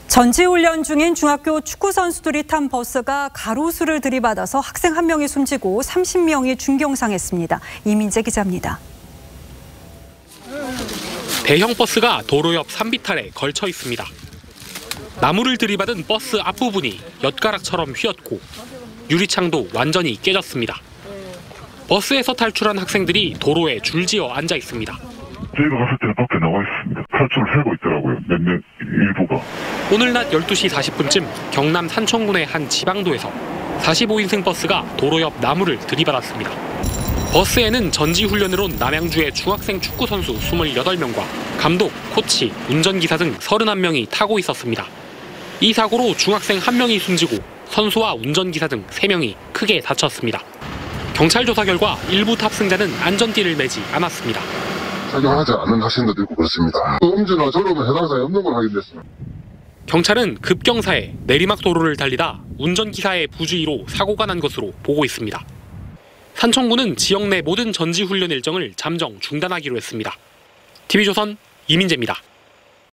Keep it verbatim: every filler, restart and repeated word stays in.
전지훈련 중인 중학교 축구 선수들이 탄 버스가 가로수를 들이받아서 학생 한 명이 숨지고 삼십 명이 중경상했습니다. 이민재 기자입니다. 대형 버스가 도로 옆 산비탈에 걸쳐 있습니다. 나무를 들이받은 버스 앞부분이 엿가락처럼 휘었고 유리창도 완전히 깨졌습니다. 버스에서 탈출한 학생들이 도로에 줄지어 앉아 있습니다. 저희가 갔을 때는 밖에 나와 있습니다. 탈출을 하고 있더라고요. 몇몇 일부가. 오늘 낮 열두 시 사십 분쯤 경남 산청군의 한 지방도에서 사십오 인승 버스가 도로 옆 나무를 들이받았습니다. 버스에는 전지훈련을 온 남양주의 중학생 축구 선수 이십팔 명과 감독, 코치, 운전기사 등 서른한 명이 타고 있었습니다. 이 사고로 중학생 한 명이 숨지고 선수와 운전기사 등 세 명이 크게 다쳤습니다. 경찰 조사 결과 일부 탑승자는 안전띠를 매지 않았습니다. 착용하지 않은 학생들도 있고 그렇습니다. 음주나 졸음은 해당 사항이 없는 걸 확인됐습니다. 경찰은 급경사에 내리막 도로를 달리다 운전기사의 부주의로 사고가 난 것으로 보고 있습니다. 산청군은 지역 내 모든 전지훈련 일정을 잠정 중단하기로 했습니다. 티비조선 이민재입니다.